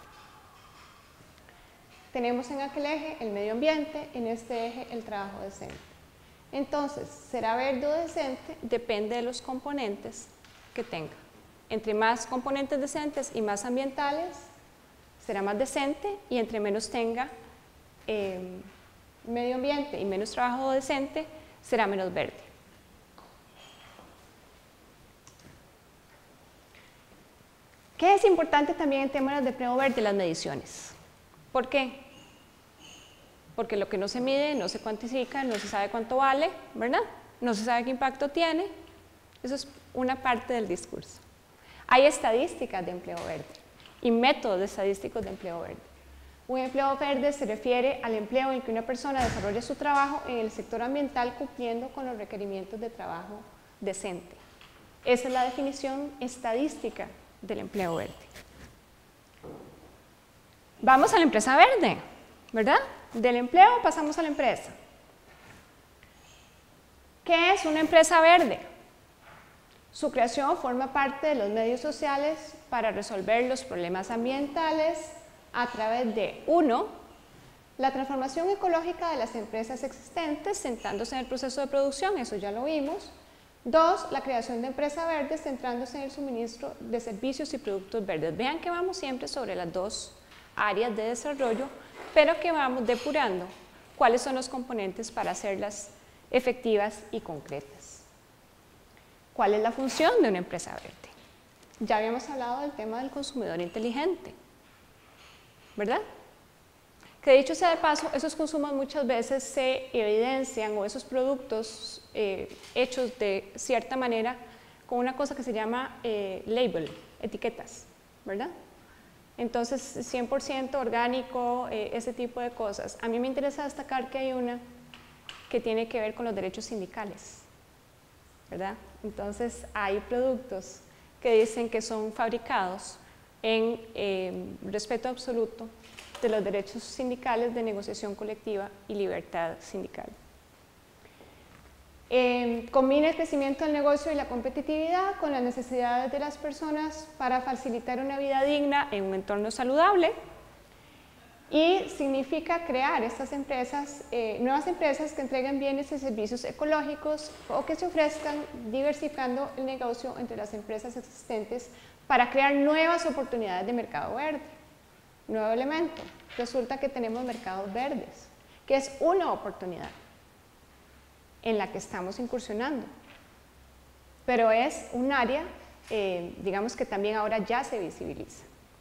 Tenemos en aquel eje el medio ambiente, en este eje el trabajo decente. Entonces, ¿será verde o decente? Depende de los componentes que tenga. Entre más componentes decentes y más ambientales, será más decente, y entre menos tenga eh, medio ambiente y menos trabajo decente, será menos verde. ¿Qué es importante también en temas de empleo verde? Las mediciones. ¿Por qué? Porque lo que no se mide, no se cuantifica, no se sabe cuánto vale, ¿verdad? No se sabe qué impacto tiene. Eso es una parte del discurso. Hay estadísticas de empleo verde y métodos estadísticos de empleo verde. Un empleo verde se refiere al empleo en que una persona desarrolla su trabajo en el sector ambiental cumpliendo con los requerimientos de trabajo decente. Esa es la definición estadística del empleo verde. Vamos a la empresa verde, ¿verdad? Del empleo pasamos a la empresa. ¿Qué es una empresa verde? Su creación forma parte de los medios sociales para resolver los problemas ambientales a través de, uno, la transformación ecológica de las empresas existentes centrándose en el proceso de producción, eso ya lo vimos. Dos, la creación de empresas verdes centrándose en el suministro de servicios y productos verdes. Vean que vamos siempre sobre las dos áreas de desarrollo, pero que vamos depurando cuáles son los componentes para hacerlas efectivas y concretas. ¿Cuál es la función de una empresa verde? Ya habíamos hablado del tema del consumidor inteligente, ¿verdad? Que dicho sea de paso, esos consumos muchas veces se evidencian o esos productos eh, hechos de cierta manera con una cosa que se llama eh, label, etiquetas, ¿verdad? Entonces, cien por ciento orgánico, eh, ese tipo de cosas. A mí me interesa destacar que hay una que tiene que ver con los derechos sindicales, ¿verdad? Entonces, hay productos que dicen que son fabricados en eh, respeto absoluto de los derechos sindicales de negociación colectiva y libertad sindical. Eh, combina el crecimiento del negocio y la competitividad con las necesidades de las personas para facilitar una vida digna en un entorno saludable, y significa crear estas empresas, eh, nuevas empresas que entreguen bienes y servicios ecológicos o que se ofrezcan diversificando el negocio entre las empresas existentes para crear nuevas oportunidades de mercado verde. Nuevo elemento, resulta que tenemos mercados verdes, que es una oportunidad en la que estamos incursionando, pero es un área, eh, digamos que también ahora ya se visibiliza.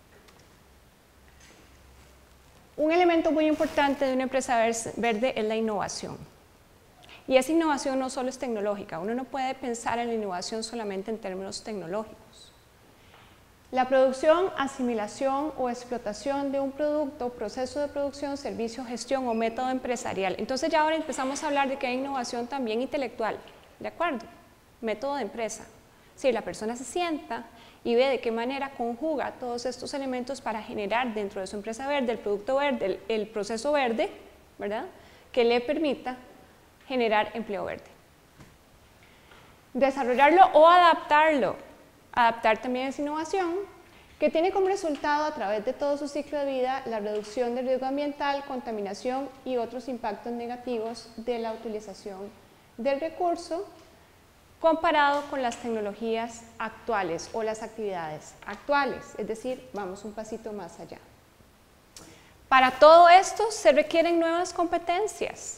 Un elemento muy importante de una empresa verde es la innovación. Y esa innovación no solo es tecnológica, uno no puede pensar en la innovación solamente en términos tecnológicos. La producción, asimilación o explotación de un producto, proceso de producción, servicio, gestión o método empresarial. Entonces ya ahora empezamos a hablar de que hay innovación también intelectual, ¿de acuerdo? Método de empresa. Si la persona se sienta y ve de qué manera conjuga todos estos elementos para generar dentro de su empresa verde el producto verde, el, el proceso verde, ¿verdad?, que le permita generar empleo verde. Desarrollarlo o adaptarlo. Adaptar también es innovación, que tiene como resultado a través de todo su ciclo de vida la reducción del riesgo ambiental, contaminación y otros impactos negativos de la utilización del recurso comparado con las tecnologías actuales o las actividades actuales, es decir, vamos un pasito más allá. Para todo esto se requieren nuevas competencias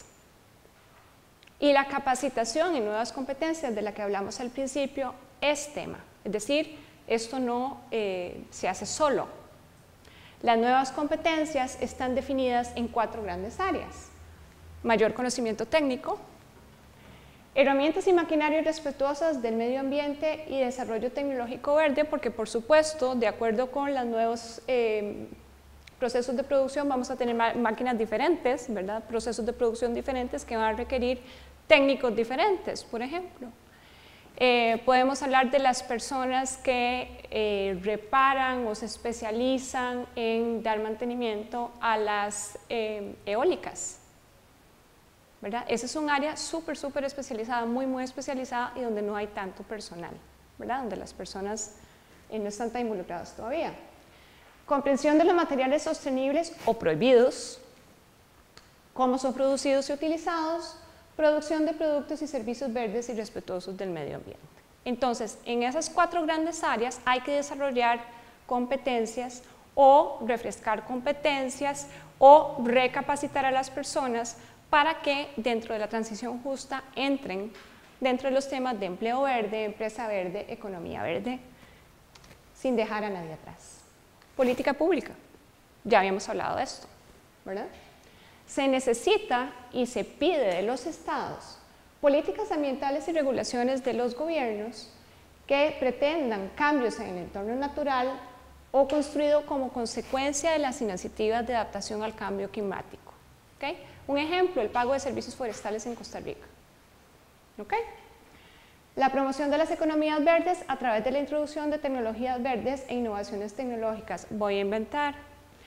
y la capacitación en nuevas competencias de la que hablamos al principio es tema, es decir, esto no eh, se hace solo. Las nuevas competencias están definidas en cuatro grandes áreas: mayor conocimiento técnico, herramientas y maquinarias respetuosas del medio ambiente y desarrollo tecnológico verde, porque por supuesto, de acuerdo con los nuevos eh, procesos de producción, vamos a tener máquinas diferentes, ¿verdad?, procesos de producción diferentes que van a requerir técnicos diferentes, por ejemplo. Eh, podemos hablar de las personas que eh, reparan o se especializan en dar mantenimiento a las eh, eólicas, ¿verdad? Ese es un área súper, súper especializada, muy, muy especializada y donde no hay tanto personal, ¿verdad?, donde las personas eh, no están tan involucradas todavía. Comprensión de los materiales sostenibles o prohibidos, cómo son producidos y utilizados, producción de productos y servicios verdes y respetuosos del medio ambiente. Entonces, en esas cuatro grandes áreas hay que desarrollar competencias o refrescar competencias o recapacitar a las personas para que dentro de la transición justa entren dentro de los temas de empleo verde, empresa verde, economía verde, sin dejar a nadie atrás. Política pública, ya habíamos hablado de esto, ¿verdad? Se necesita y se pide de los estados políticas ambientales y regulaciones de los gobiernos que pretendan cambios en el entorno natural o construido como consecuencia de las iniciativas de adaptación al cambio climático. ¿Okay? Un ejemplo, el pago de servicios forestales en Costa Rica. ¿Okay? La promoción de las economías verdes a través de la introducción de tecnologías verdes e innovaciones tecnológicas. Voy a inventar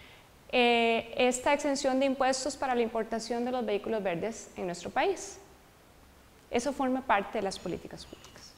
eh, esta exención de impuestos para la importación de los vehículos verdes en nuestro país. Eso forma parte de las políticas públicas.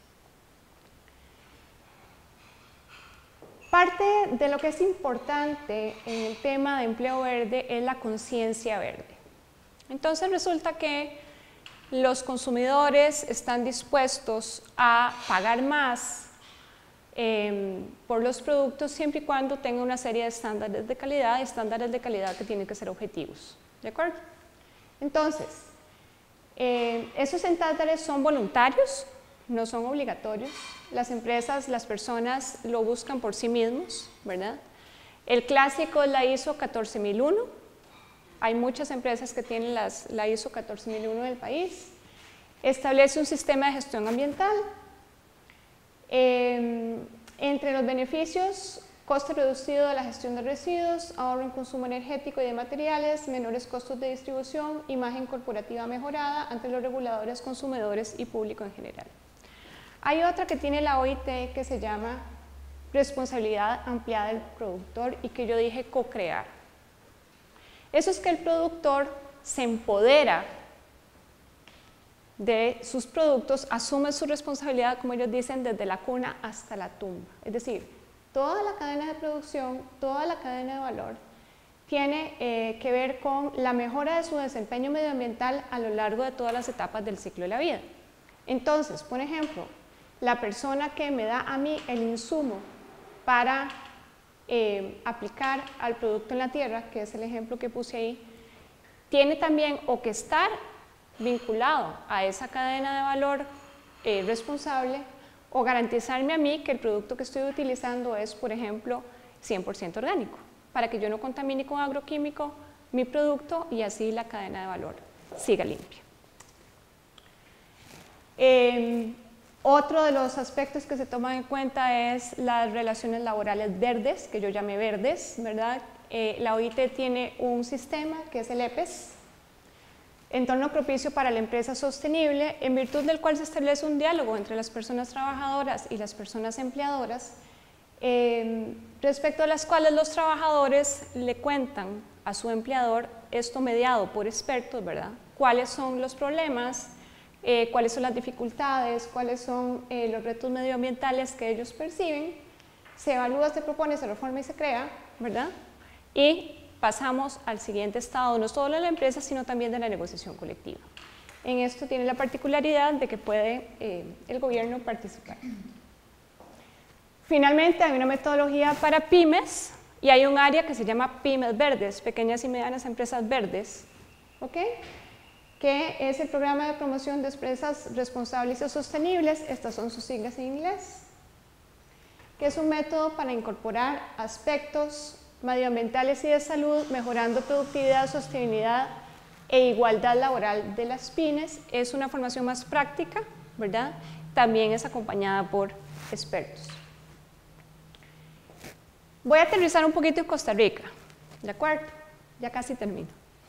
Parte de lo que es importante en el tema de empleo verde es la conciencia verde. Entonces resulta que los consumidores están dispuestos a pagar más eh, por los productos siempre y cuando tenga una serie de estándares de calidad, estándares de calidad que tienen que ser objetivos. ¿De acuerdo? Entonces, eh, esos estándares son voluntarios, no son obligatorios. Las empresas, las personas lo buscan por sí mismos, ¿verdad? El clásico es la I S O catorce mil uno. Hay muchas empresas que tienen las, la I S O catorce mil uno del país. Establece un sistema de gestión ambiental. Eh, entre los beneficios, coste reducido de la gestión de residuos, ahorro en consumo energético y de materiales, menores costos de distribución, imagen corporativa mejorada ante los reguladores, consumidores y público en general. Hay otra que tiene la O I T que se llama responsabilidad ampliada del productor y que yo dije co-crear. Eso es que el productor se empodera de sus productos asume su responsabilidad, como ellos dicen, desde la cuna hasta la tumba. Es decir, toda la cadena de producción, toda la cadena de valor tiene eh, que ver con la mejora de su desempeño medioambiental a lo largo de todas las etapas del ciclo de la vida. Entonces, por ejemplo, la persona que me da a mí el insumo para eh, aplicar al producto en la tierra, que es el ejemplo que puse ahí, tiene también o que estar vinculado a esa cadena de valor eh, responsable, o garantizarme a mí que el producto que estoy utilizando es, por ejemplo, cien por ciento orgánico, para que yo no contamine con agroquímico mi producto y así la cadena de valor siga limpia. Eh, otro de los aspectos que se toman en cuenta es las relaciones laborales verdes, que yo llamé verdes, ¿verdad? Eh, la O I T tiene un sistema que es el E P E S, entorno propicio para la empresa sostenible, en virtud del cual se establece un diálogo entre las personas trabajadoras y las personas empleadoras, eh, respecto a las cuales los trabajadores le cuentan a su empleador, esto mediado por expertos, ¿verdad?, cuáles son los problemas, eh, cuáles son las dificultades, cuáles son eh, los retos medioambientales que ellos perciben, se evalúa, se propone, se reforma y se crea, ¿verdad?, y pasamos al siguiente estado, no solo de la empresa, sino también de la negociación colectiva. En esto tiene la particularidad de que puede eh, el gobierno participar. Finalmente, hay una metodología para pymes y hay un área que se llama Pymes Verdes, Pequeñas y Medianas Empresas Verdes, ¿ok?, que es el programa de promoción de empresas responsables y sostenibles, estas son sus siglas en inglés, que es un método para incorporar aspectos medioambientales y de salud, mejorando productividad, sostenibilidad e igualdad laboral de las pymes. Es una formación más práctica, ¿verdad? También es acompañada por expertos. Voy a aterrizar un poquito en Costa Rica, ¿de acuerdo? Ya casi termino.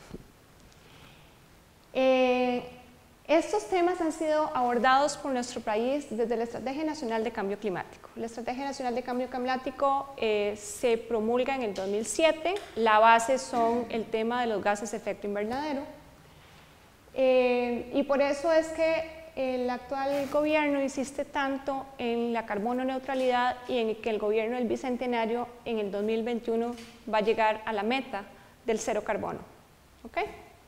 Eh, estos temas han sido abordados por nuestro país desde la Estrategia Nacional de Cambio Climático. La Estrategia Nacional de Cambio Climático eh, se promulga en el dos mil siete, la base son el tema de los gases de efecto invernadero, eh, y por eso es que el actual gobierno insiste tanto en la carbono neutralidad y en que el gobierno del Bicentenario en el dos mil veintiuno va a llegar a la meta del cero carbono. ¿Okay?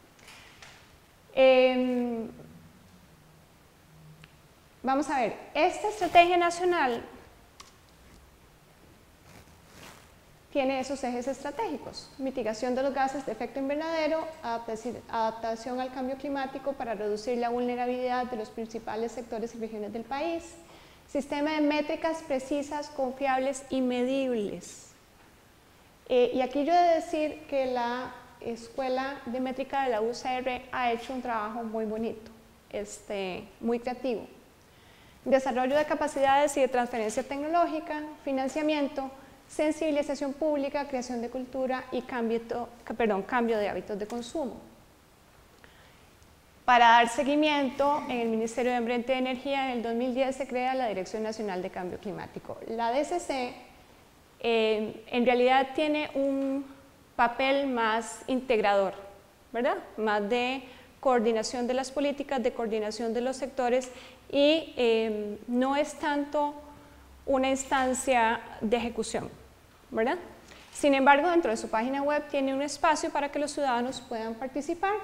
Eh, Vamos a ver, esta estrategia nacional tiene esos ejes estratégicos: mitigación de los gases de efecto invernadero, adaptación al cambio climático para reducir la vulnerabilidad de los principales sectores y regiones del país, sistema de métricas precisas, confiables y medibles. Eh, y aquí yo he de decir que la Escuela de Métrica de la U C R ha hecho un trabajo muy bonito, este, muy creativo. Desarrollo de capacidades y de transferencia tecnológica, financiamiento, sensibilización pública, creación de cultura y cambio, perdón, cambio de hábitos de consumo. Para dar seguimiento, en el Ministerio de Ambiente y Energía en el dos mil diez se crea la Dirección Nacional de Cambio Climático. La D C C eh, en realidad tiene un papel más integrador, ¿verdad?, más de coordinación de las políticas, de coordinación de los sectores, y eh, no es tanto una instancia de ejecución, ¿verdad? Sin embargo, dentro de su página web tiene un espacio para que los ciudadanos puedan participar.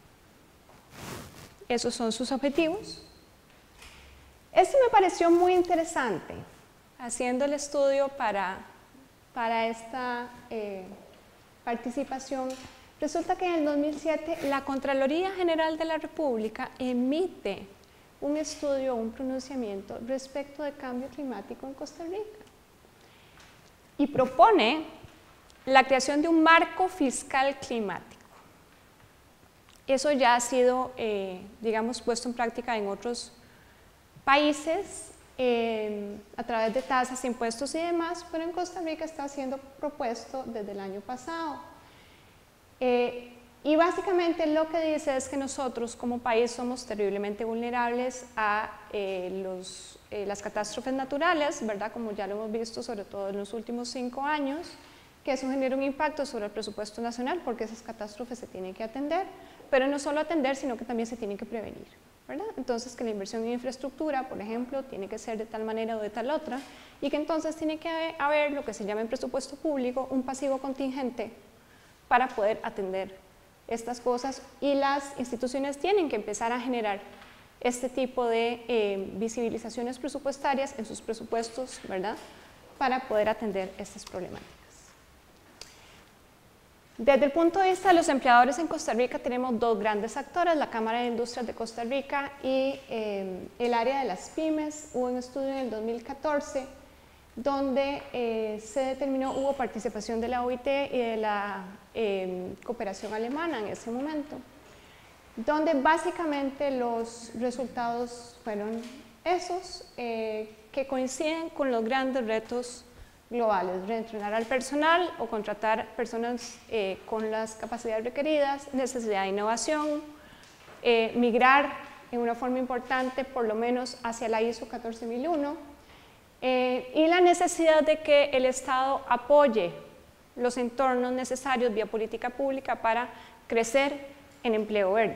Esos son sus objetivos. Esto me pareció muy interesante, haciendo el estudio para, para esta eh, participación. Resulta que en el dos mil siete la Contraloría General de la República emite un estudio, un pronunciamiento respecto de cambio climático en Costa Rica y propone la creación de un marco fiscal climático. Eso ya ha sido, eh, digamos, puesto en práctica en otros países eh, a través de tasas, impuestos y demás, pero en Costa Rica está siendo propuesto desde el año pasado. Eh, Y básicamente lo que dice es que nosotros como país somos terriblemente vulnerables a eh, los, eh, las catástrofes naturales, ¿verdad?, como ya lo hemos visto sobre todo en los últimos cinco años, que eso genera un impacto sobre el presupuesto nacional porque esas catástrofes se tienen que atender, pero no solo atender, sino que también se tienen que prevenir. ¿verdad? Entonces que la inversión en infraestructura, por ejemplo, tiene que ser de tal manera o de tal otra, y que entonces tiene que haber lo que se llama en presupuesto público un pasivo contingente para poder atender estas cosas, y las instituciones tienen que empezar a generar este tipo de eh, visibilizaciones presupuestarias en sus presupuestos, ¿verdad?, para poder atender estas problemáticas. Desde el punto de vista de los empleadores en Costa Rica tenemos dos grandes actores, la Cámara de Industrias de Costa Rica y eh, el área de las pymes. Hubo un estudio en el dos mil catorce donde eh, se determinó, hubo participación de la O I T y de la eh, cooperación alemana en ese momento, donde básicamente los resultados fueron esos, eh, que coinciden con los grandes retos globales: reentrenar al personal o contratar personas eh, con las capacidades requeridas, necesidad de innovación, eh, migrar en una forma importante por lo menos hacia la I S O catorce mil uno, eh, y la necesidad de que el Estado apoye los entornos necesarios vía política pública para crecer en empleo verde.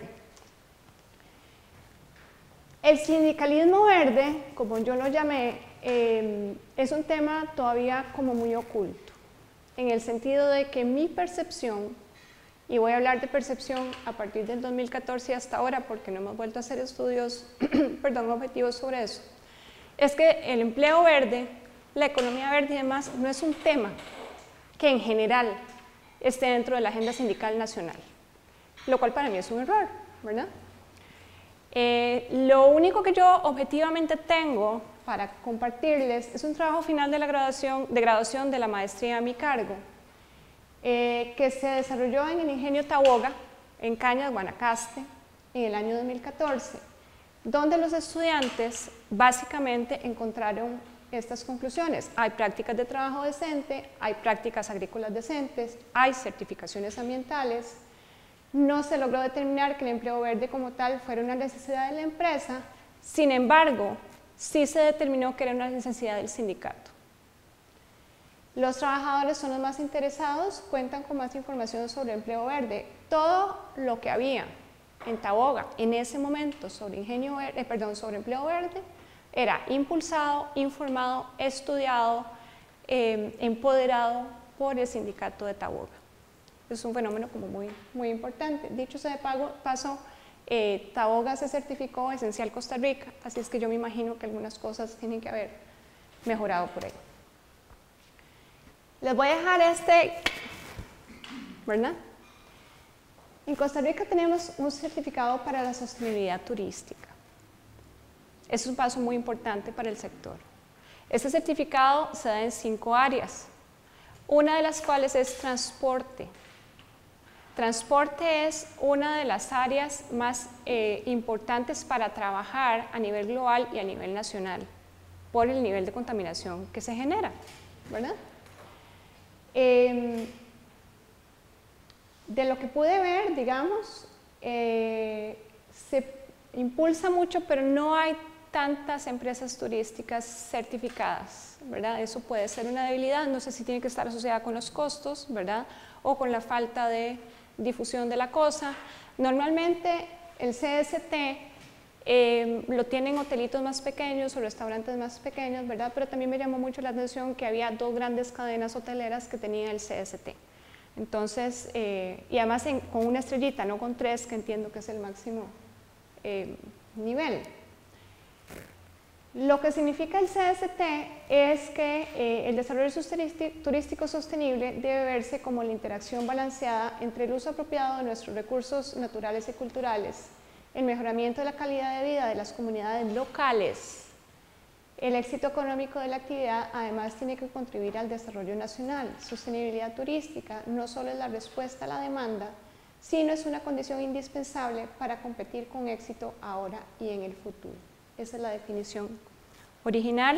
El sindicalismo verde, como yo lo llamé, eh, es un tema todavía como muy oculto, en el sentido de que mi percepción, y voy a hablar de percepción a partir del dos mil catorce y hasta ahora porque no hemos vuelto a hacer estudios perdón, objetivos sobre eso, es que el empleo verde, la economía verde y demás no es un tema que en general esté dentro de la agenda sindical nacional, lo cual para mí es un error, ¿verdad? Eh, lo único que yo objetivamente tengo para compartirles es un trabajo final de la graduación de, graduación de la maestría a mi cargo, eh, que se desarrolló en el Ingenio Taboga, en Cañas, Guanacaste, en el año dos mil catorce, donde los estudiantes básicamente encontraron estas conclusiones: hay prácticas de trabajo decente, hay prácticas agrícolas decentes, hay certificaciones ambientales. No se logró determinar que el empleo verde como tal fuera una necesidad de la empresa, sin embargo, sí se determinó que era una necesidad del sindicato. Los trabajadores son los más interesados, cuentan con más información sobre empleo verde. Todo lo que había en Taboga en ese momento sobre, ingenio verde, eh, perdón, sobre empleo verde era impulsado, informado, estudiado, eh, empoderado por el sindicato de Taboga. Es un fenómeno como muy, muy importante. Dicho sea de paso, eh, Taboga se certificó Esencial Costa Rica, así es que yo me imagino que algunas cosas tienen que haber mejorado por ahí. Les voy a dejar este, ¿verdad? En Costa Rica tenemos un certificado para la sostenibilidad turística. Es un paso muy importante para el sector. Este certificado se da en cinco áreas, una de las cuales es transporte. Transporte es una de las áreas más eh, importantes para trabajar a nivel global y a nivel nacional por el nivel de contaminación que se genera, ¿verdad? Eh, de lo que pude ver, digamos, eh, se impulsa mucho, pero no hay tantas empresas turísticas certificadas, ¿verdad? Eso puede ser una debilidad, no sé si tiene que estar asociada con los costos, ¿verdad? O con la falta de difusión de la cosa. Normalmente el C S T eh, lo tienen hotelitos más pequeños o restaurantes más pequeños, ¿verdad? Pero también me llamó mucho la atención que había dos grandes cadenas hoteleras que tenían el C S T. Entonces, eh, y además en, con una estrellita, no con tres, que entiendo que es el máximo eh, nivel. Lo que significa el C S T es que eh, el desarrollo turístico sostenible debe verse como la interacción balanceada entre el uso apropiado de nuestros recursos naturales y culturales, el mejoramiento de la calidad de vida de las comunidades locales. El éxito económico de la actividad además tiene que contribuir al desarrollo nacional. Sostenibilidad turística no solo es la respuesta a la demanda, sino es una condición indispensable para competir con éxito ahora y en el futuro. Esa es la definición original.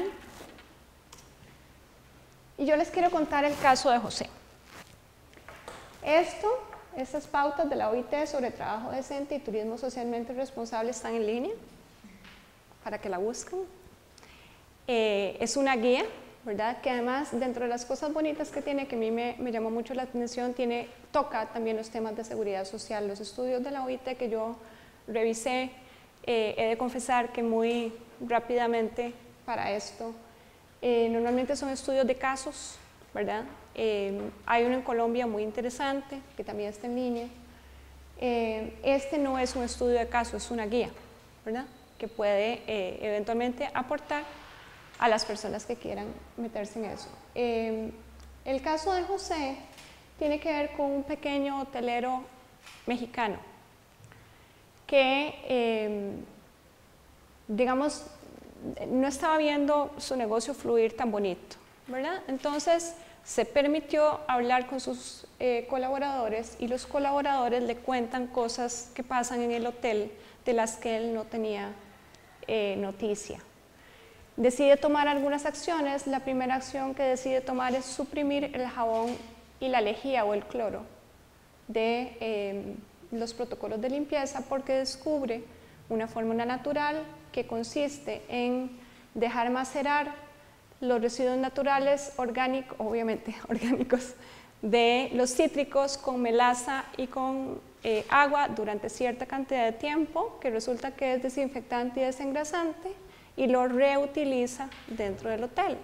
Y yo les quiero contar el caso de José. Esto, estas pautas de la O I T sobre trabajo decente y turismo socialmente responsable están en línea para que la busquen. Eh, es una guía, ¿verdad? Que además, dentro de las cosas bonitas que tiene, que a mí me, me llamó mucho la atención, tiene, toca también los temas de seguridad social. Los estudios de la O I T que yo revisé Eh, he de confesar que muy rápidamente para esto, eh, normalmente son estudios de casos, ¿verdad? Eh, hay uno en Colombia muy interesante, que también está en línea. Eh, este no es un estudio de caso, es una guía, ¿verdad? Que puede eh, eventualmente aportar a las personas que quieran meterse en eso. Eh, el caso de José tiene que ver con un pequeño hotelero mexicano que, eh, digamos, no estaba viendo su negocio fluir tan bonito, ¿verdad? Entonces se permitió hablar con sus eh, colaboradores y los colaboradores le cuentan cosas que pasan en el hotel de las que él no tenía eh, noticia. Decide tomar algunas acciones. La primera acción que decide tomar es suprimir el jabón y la lejía o el cloro de eh, los protocolos de limpieza porque descubre una fórmula natural que consiste en dejar macerar los residuos naturales orgánicos, obviamente orgánicos, de los cítricos con melaza y con eh, agua durante cierta cantidad de tiempo, que resulta que es desinfectante y desengrasante, y lo reutiliza dentro del hotel.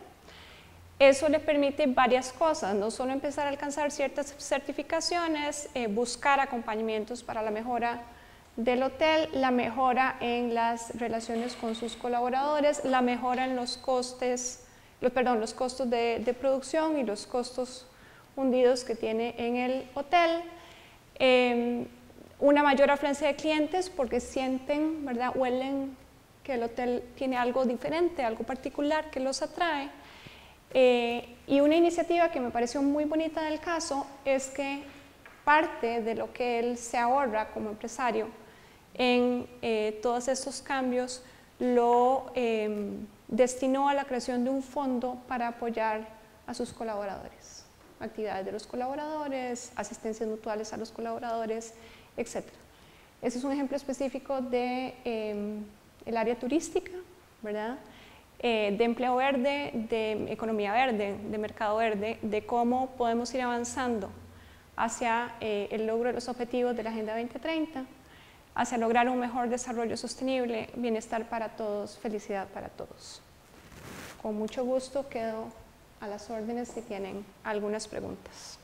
Eso le permite varias cosas, no solo empezar a alcanzar ciertas certificaciones, eh, buscar acompañamientos para la mejora del hotel, la mejora en las relaciones con sus colaboradores, la mejora en los costes, los, perdón, los costos de, de producción y los costos hundidos que tiene en el hotel, eh, una mayor afluencia de clientes porque sienten, ¿verdad?, huelen que el hotel tiene algo diferente, algo particular que los atrae. Eh, y una iniciativa que me pareció muy bonita del caso es que parte de lo que él se ahorra como empresario en eh, todos estos cambios lo eh, destinó a la creación de un fondo para apoyar a sus colaboradores, actividades de los colaboradores, asistencias mutuales a los colaboradores, etcétera. Ese es un ejemplo específico de eh, el área turística, ¿verdad? Eh, de empleo verde, de economía verde, de mercado verde, de cómo podemos ir avanzando hacia eh, el logro de los objetivos de la Agenda veinte treinta, hacia lograr un mejor desarrollo sostenible, bienestar para todos, felicidad para todos. Con mucho gusto quedo a las órdenes si tienen algunas preguntas.